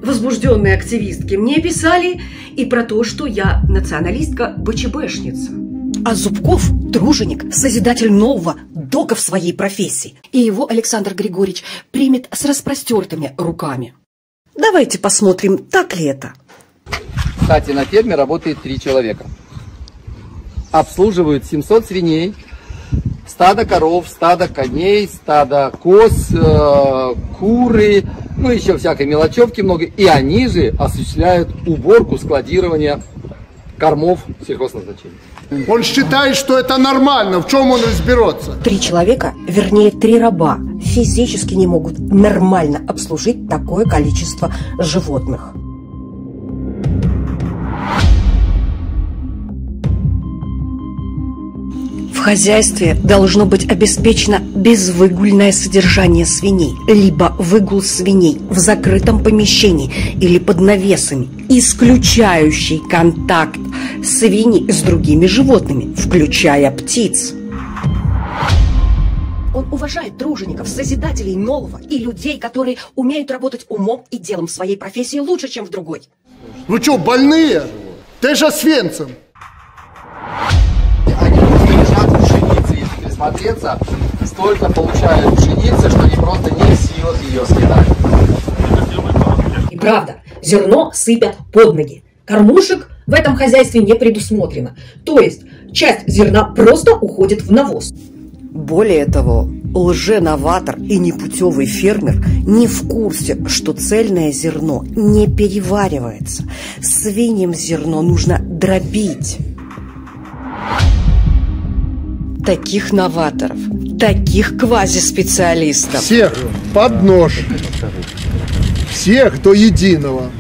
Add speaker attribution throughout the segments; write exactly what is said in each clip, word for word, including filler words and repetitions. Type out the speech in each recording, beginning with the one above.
Speaker 1: возбужденные активистки мне писали и про то, что я националистка-БЧБшница.
Speaker 2: А Зубков – труженик, созидатель нового, дока в своей профессии. И его Александр Григорьевич примет с распростертыми руками. Давайте посмотрим, так ли это.
Speaker 3: Кстати, на ферме работает три человека. Обслуживают семьсот свиней, стадо коров, стадо коней, стадо коз, э, куры, ну еще всякой мелочевки много. И они же осуществляют уборку, складирование кормов сельхозназначения.
Speaker 4: Он считает, что это нормально. В чем он разберется?
Speaker 2: Три человека, вернее три раба, физически не могут нормально обслужить такое количество животных. В хозяйстве должно быть обеспечено безвыгульное содержание свиней, либо выгул свиней в закрытом помещении или под навесами, исключающий контакт свиней с другими животными, включая птиц. Он уважает тружеников, созидателей нового и людей, которые умеют работать умом и делом в своей профессии лучше, чем в другой.
Speaker 4: Вы что, больные? Ты же Освенцим.
Speaker 3: Смотреться, столько получают пшеницы, что они просто не в силах ее съедать.
Speaker 1: И правда, зерно сыпят под ноги. Кормушек в этом хозяйстве не предусмотрено. То есть часть зерна просто уходит в навоз.
Speaker 2: Более того, лженоватор и непутевый фермер не в курсе, что цельное зерно не переваривается. Свиньям зерно нужно дробить. Таких новаторов, таких квазиспециалистов.
Speaker 4: Всех под нож. Всех до единого.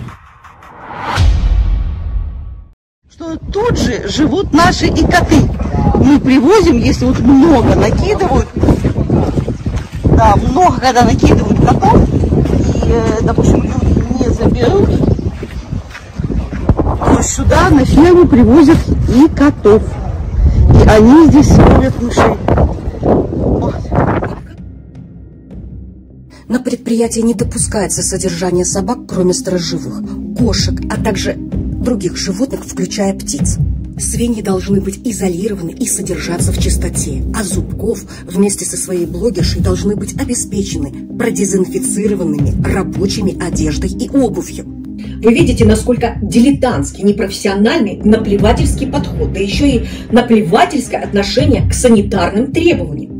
Speaker 5: Что тут же живут наши и коты. Мы привозим, если вот много накидывают, да, много когда накидывают котов, и, допустим, люди не заберут, то сюда на ферму привозят и котов. И они здесь ловят мышей. Вот.
Speaker 2: На предприятии не допускается содержание собак, кроме сторожевых, кошек, а также других животных, включая птиц. Свиньи должны быть изолированы и содержаться в чистоте, а Зубков вместе со своей блогершей должны быть обеспечены продезинфицированными рабочими одеждой и обувью.
Speaker 1: Вы видите, насколько дилетантский, непрофессиональный, наплевательский подход, да еще и наплевательское отношение к санитарным требованиям,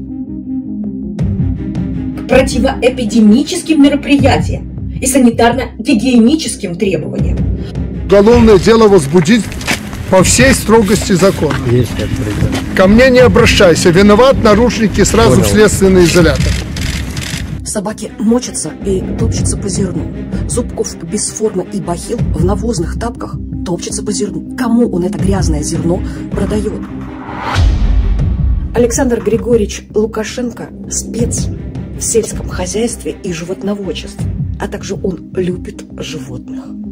Speaker 1: к противоэпидемическим мероприятиям и санитарно-гигиеническим требованиям.
Speaker 4: Уголовное дело возбудить по всей строгости закона.
Speaker 3: Есть,
Speaker 4: Ко мне не обращайся. Виноват, нарушники, сразу Понял. В следственный изолятор.
Speaker 2: Собаки мочатся и топчутся по зерну. Зубков без формы и бахил в навозных тапках топчется по зерну. Кому он это грязное зерно продает? Александр Григорьевич Лукашенко – спец в сельском хозяйстве и животноводчестве, а также он любит животных.